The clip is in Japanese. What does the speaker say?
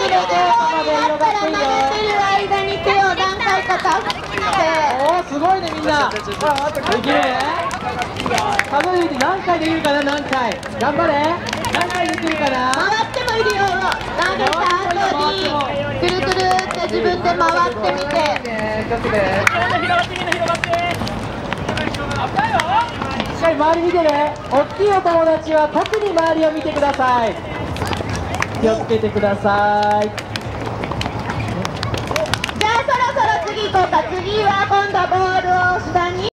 れでだったら投げてる間に手を何回かタップして。 おお、すごいねみんな。できるね。数えて何回できるかな、何回。頑張れ。何回できるかな。 回ってもいるよ。投げた後にくるくるって自分で回ってみて。 しっかり周り見てね。大きいお友達は特に周りを見てください。気をつけてください。 じゃあそろそろ次行こうか。次は今度ボールを下に